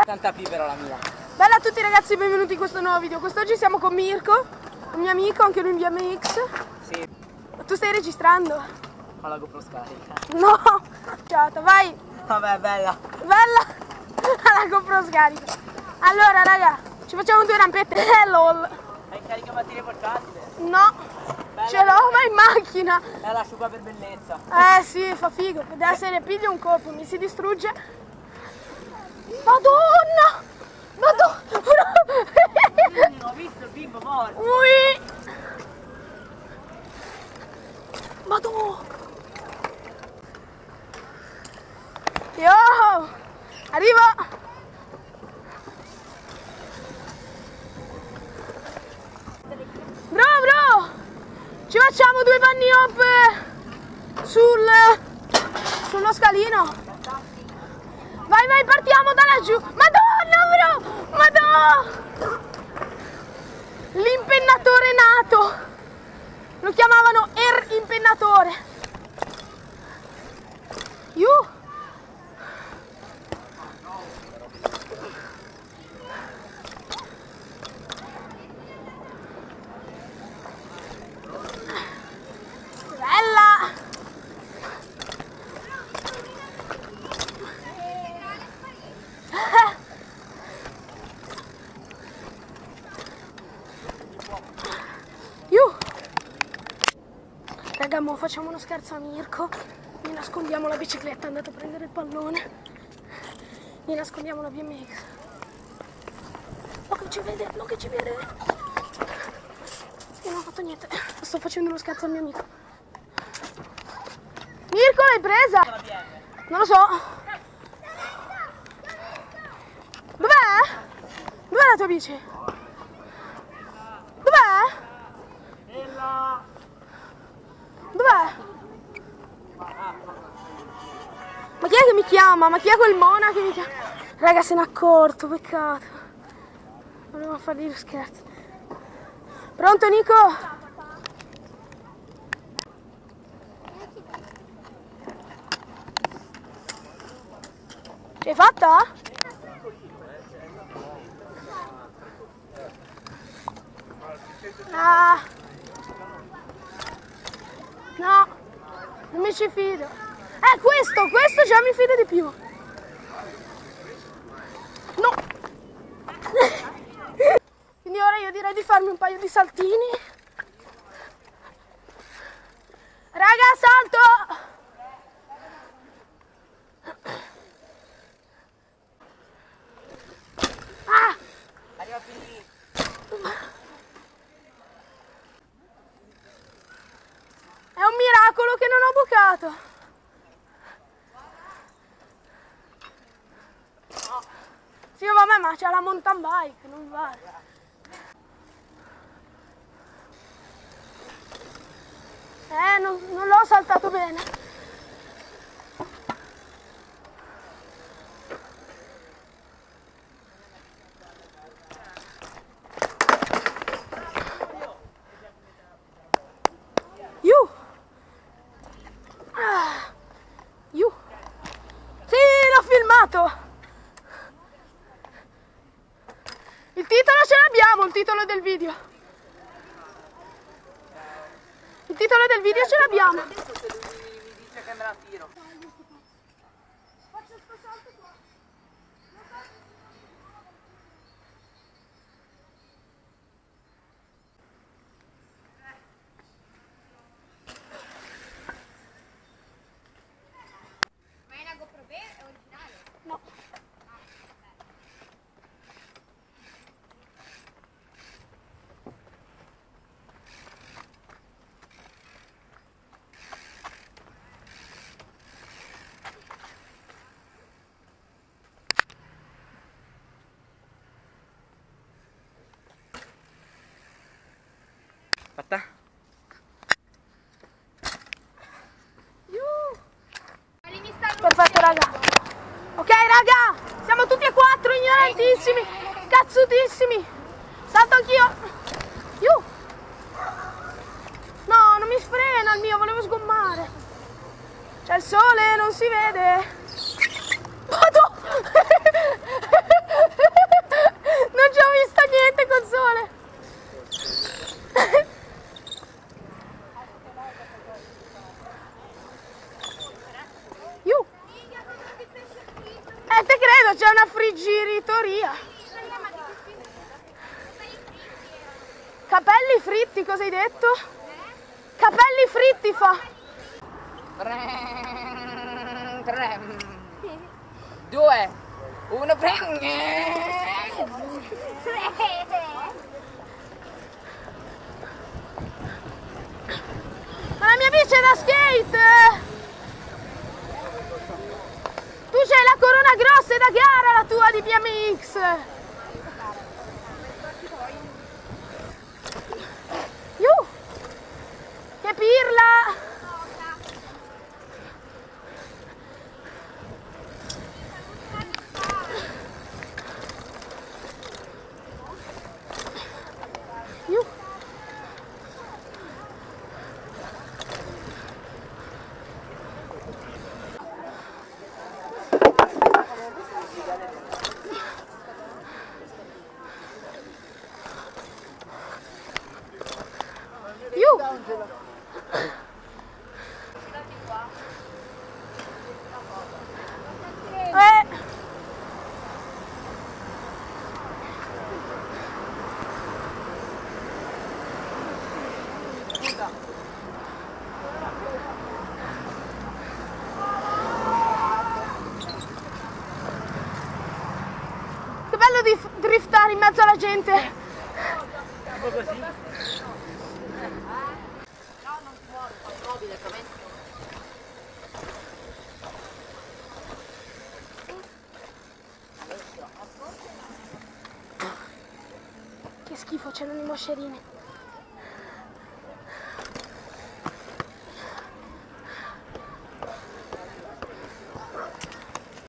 Tanta pipera la mia. Bella a tutti ragazzi, benvenuti in questo nuovo video. Quest'oggi siamo con Mirko, un mio amico, anche lui in BMX. Sì. Tu stai registrando? Ho la GoPro scarica. No! Ciao, vai! Vabbè, bella. Bella! La GoPro scarica. Allora raga, ci facciamo due rampette. LOL! Hai in carica batteria portatile? No! Bella, Ce l'ho ma in macchina! È l'asciuga per bellezza. Sì, fa figo. Deve essere piglio un colpo, mi si distrugge. Madonna! Madonna! Ho visto il bimbo morto. Ui! Madonna! Yo! Arrivo! Bro! Ci facciamo due bunny hop sullo scalino. Vai, partiamo da laggiù. Madonna, bro! Madonna! L'impennatore nato. Lo chiamavano impennatore. Bella! Raga, mo facciamo uno scherzo a Mirko. Gli nascondiamo la bicicletta, è andato a prendere il pallone. Gli nascondiamo la BMX. Lo che ci vede. Io non ho fatto niente. Sto facendo uno scherzo al mio amico. Mirko, l'hai presa? Non lo so. Dov'è? Dov'è la tua bici? Dov'è? Dov'è? Ma chi è che mi chiama? Ma chi è quel mona che mi chiama? Raga, se n'è accorto, peccato. Volevo fargli lo scherzo. Pronto, Nico? Ce l'hai fatta? Ah. No, non mi ci fido. Questo già mi fido di più. No. Quindi ora io direi di farmi un paio di saltini. Raga, salto! Ah! Arriva finì. È un miracolo che non ho bucato. Sì, vabbè, ma c'è la mountain bike, non vale. Non l'ho saltato bene. Sì, l'ho filmato. Il titolo ce l'abbiamo, il titolo del video. Il titolo del video ce l'abbiamo. Adesso se lui mi dice che me la tiro. Ma è una GoPro B? È originale? No. Fatta? Perfetto, raga. Ok, raga, siamo tutti e quattro ignorantissimi, cazzutissimi. Salto anch'io. No, non mi frena il mio, volevo sgommare. C'è il sole, non si vede. Madonna! friggitoria. Capelli fritti, cosa hai detto? Capelli fritti fa. 3, 2, 1, Ma la mia bici è da skate! Tu c'hai la corona grossa e da gara la tua di BMX! Che pirla! Che bello di driftare in mezzo alla gente. un po' così. No, non si muove, fa mobile, Che schifo, c'erano i moscerini.